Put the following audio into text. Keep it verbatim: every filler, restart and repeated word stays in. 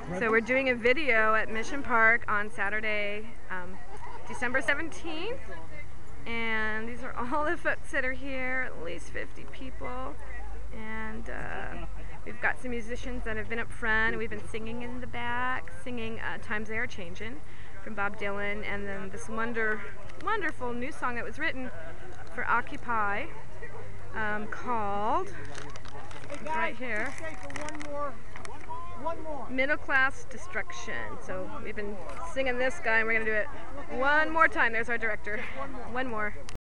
So we're doing a video at Mission Park on Saturday, um, December seventeenth, and these are all the folks that are here, at least fifty people, and uh, we've got some musicians that have been up front, and we've been singing in the back, singing uh, Times They Are Changin' from Bob Dylan, and then this wonder, wonderful new song that was written for Occupy um, called, it's right here, Middle Class Destruction. So we've been singing this guy, and we're going to do it one more time. There's our director. One more.